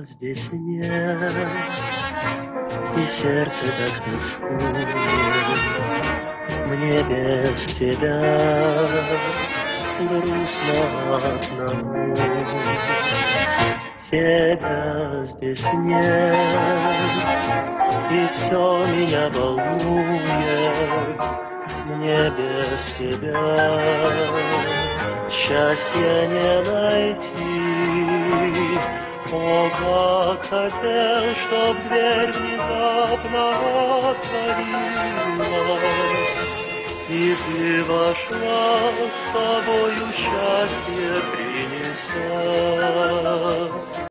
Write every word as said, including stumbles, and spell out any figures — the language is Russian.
здесь нет, и сердце так тоскует. Мне без тебя грустно одному. Тебя здесь нет, и все меня волнует. Мне без тебя счастья не найти. О, как хотел, чтоб дверь внезапно отворилась, и ты вошла, с собою счастье принеся.